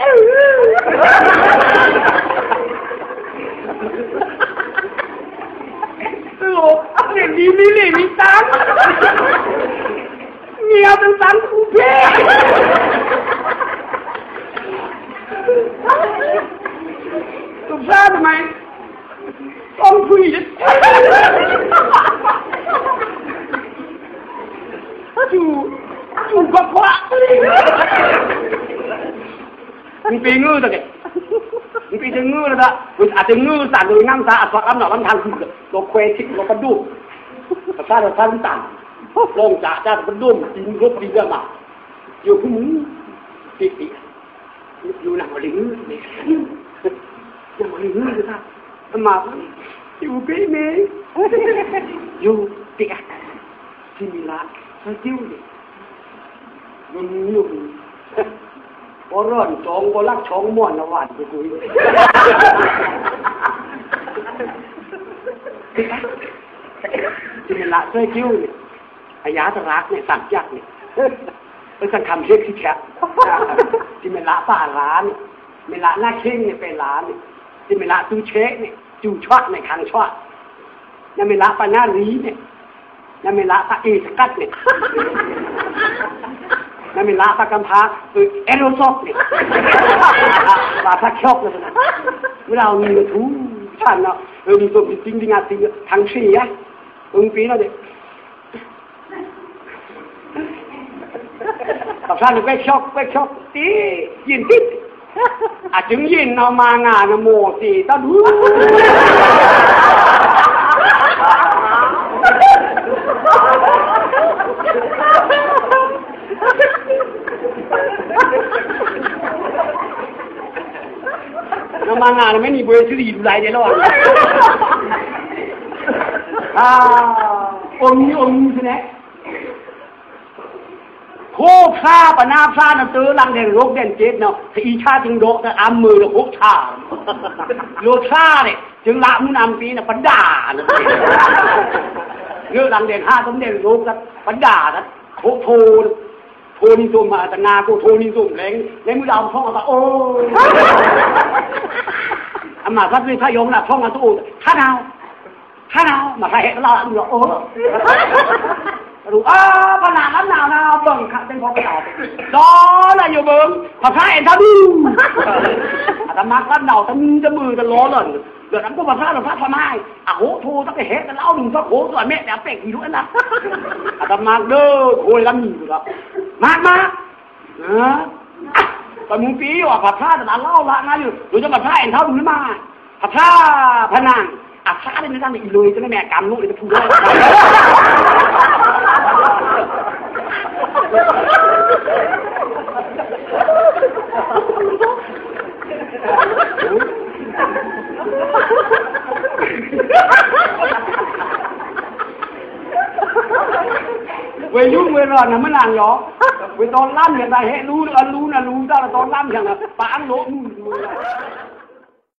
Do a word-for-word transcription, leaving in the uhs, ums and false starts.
เด็กดีมีเหลี่ยมีตังเมียเป็นสันคูเพ่ตุ๊กตาทำไมต้องคุยจู่จู่กระเพาะมีปีงูตัวเด็กมีปีถึงงูแล้วละอาจจะงูสั่นโดยน้ำตาอัดฟักน้ำหนอน้ำทางคือโลเควชิกโลกระดุมกระซ่าโลซ่าต่างลงจากจ้ากระดุมจริงรบดีเรื่องมาอยู่ขึ้นปีปีอยู่หนังลิงเนี่ยหนังลิงเลยท่ามาอยู่ปีนี้อยู่ปีกที่มีละใช้จิ้วเลยมันยุ่งพอร้อนจองก็รักช่องม่วนละวันไปคุยที่มีละใช้จิ้วเนี่ยอายาตรักเนี่ยสั่งยักเนี่ยเป็นการทำเช็คที่แฉะที่มีละป่าร้านมีละหน้าเข่งเนี่ยเป็นร้านที่มีละตู้เช็คเนี่ยจูช็อตในคังช็อตนั่นมีละปาหน้ารีเนี่ยนั่นมีละปาเอสกัดเนี่ยนั่นมีละปากำพาคือเอโรซอกเนี่ยปาทักช็อกเลยนะเวลาเอาเงินทูท่านเนาะเออมีตัวจริงจริงอ่ะจริงทั้งสี่อ่ะตรงปีนั่นเด็กกับท่านไปช็อกไปช็อกตียินติดอาจจึงยินเอามางานโมสีตาดูเอามางานไม่มีเบอร์ชื่อดีดูไรเดี๋ยวรออ่าองค์นี้องค์นี้ใช่ไหมโคข้าปนาพระนั่นเตอลังเด่นโรคเด่นเจ็ดเนาะถ้าอีชาจึงโรคแต่อัมมือเราโคชาโรคชาเนี่ยจึงละมุนอัมปีน่ะปัญดาเนี่ยเรื่องลังเด่นห้าสมเด่นโรคกันปัญดานะโคโทโทนิสุมมาแต่นาโคโทนิสุมเล้งเล้งมือดาวท่องเอาโอ้อามาพระพิพายงน่ะท่องเอาตู้ข้าดาวข้าดาวมาใครเห็นเราอันเดียวโอ้ดูอ้าขนาดนั้นหนาวหนาวเบิ่งขัดเป็นพอไปต่อดอน่ะอยู่เบิ่งพอพระเอ็นท่าดูอาตมาก็หนาวทั้งจะมือจะล้อเลยเดี๋ยวนั้นก็มาพระเราพระทำไมอ่ะโหโทตั้งแต่เฮ็ดแต่เล่าหนึ่งก็โหส่วนแม่แต่เป็กอีกด้วยนะอาตมาเด้อโวยละมีอยู่แล้วมากมากเออตอนมึงปีอยู่อ่ะพระพระแต่ละเล่าละงั้นอยู่หรือจะมาพระเอ็นเท่าดูมาพระพระพนังอาซาได้ไม่ได้อีเลยจะไม่แม่กำลูกเลยจะพูดได้เวยุ่งเวรอนนะมันนานหรอเวตอนล่ำอย่างไรเฮ้รู้นะรู้นะรู้ได้ตอนล่ำอย่างไรปางโลกนู่น